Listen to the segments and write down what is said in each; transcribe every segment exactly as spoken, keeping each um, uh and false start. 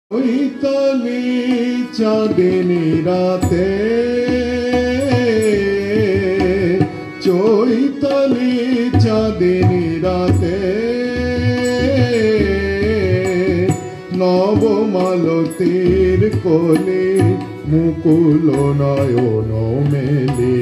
চৈতালি চাঁদিনী রাতে, চৈতালি চাঁদিনী রাতে, নবমালতীর কোলে মুকুল নয়ন মেলে,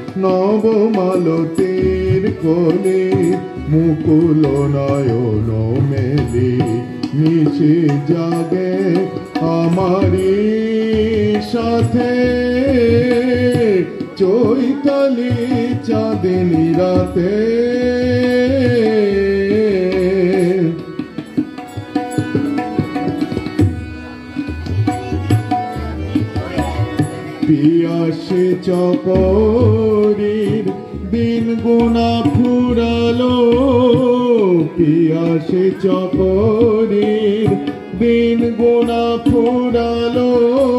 নবমালতীর কোলে মুকুল নয়ন মেলে, নিশি জাগে আমারি সাথে, চৈতালি চাঁদিনী রাতে। পিয়াসে চকরির দিন গুনা ফুরালো, পিয়াসে চকরির দিন গুনা ফুরালো,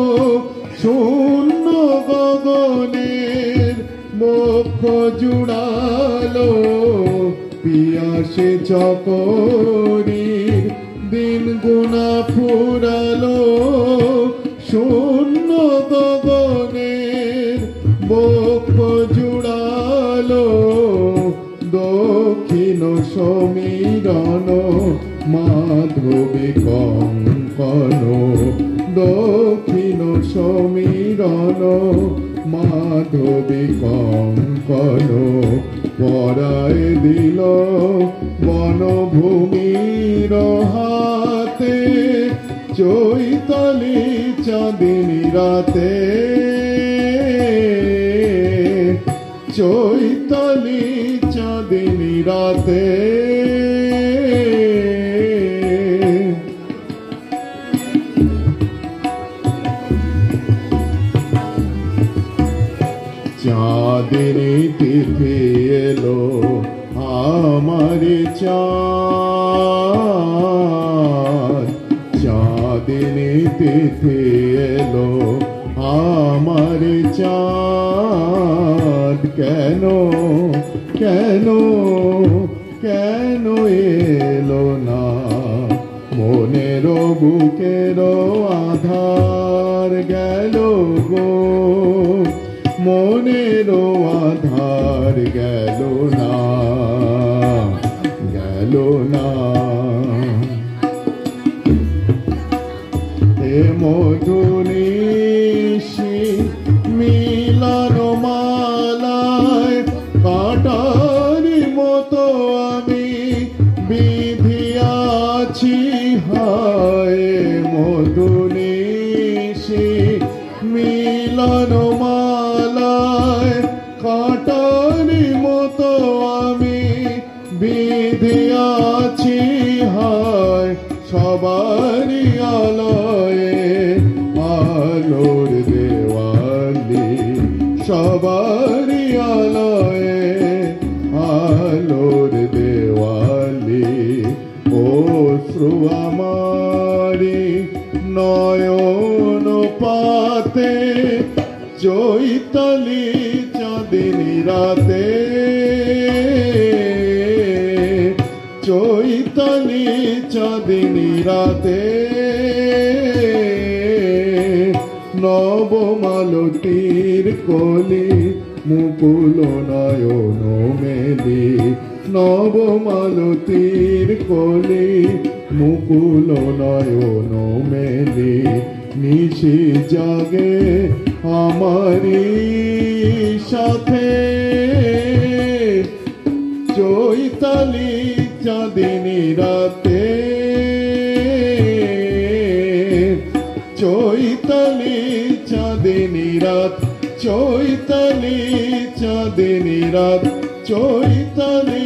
শূন্য গগনের মুখ জুড়ালো, পিয়াসে চকরির দিন গুনা ফুরালো, শূন্য গগনের মুখ জুড়ালো, দক্ষিণ সমীরণ মাধবী কঙ্কন, দক্ষিণ সমীরণ মাধবী কঙ্কন, পরায় দিল বনভূমির হাতে, চৈতালি চাঁদিনী রাতে, চৈতালি চাঁদিনী রাতে। চাঁদিনী তিথি এলো আমার চাঁদ, চাঁদিনী তিথি এলো আমার চাঁদ, কেন কেন কেন এলো না মনের বুকের আধার গেল গো, মনের আধার গেল না গেল না। হে মধুনিশি মিলন মালায় কাটারি মতো আমি বিধিয়াছি, হায় মধুনিশি মিলন মালায় কাটারি মতো আমি বিধিয়াছি, হায় সবারই আলোয় আলোর দেওয়ালি, সবারই আলোয় আলোর দেওয়ালি, অশ্রু আমারি নয়ন পাতে, চৈতালি চাঁদিনী রাতে, চৈতালি চাঁদিনী রাতে, নবমালতীর কোলে মুকুল নয়ন মেলে, নবমালতীর কোলে মুকুল নয়ন মেলে, নিশি জাগে আমারি সাথে, চৈতালি চাঁদিনী রাতে, চৈতালি চাঁদিনী রাত, চৈতালি চাঁদিনী রাত, চৈতালি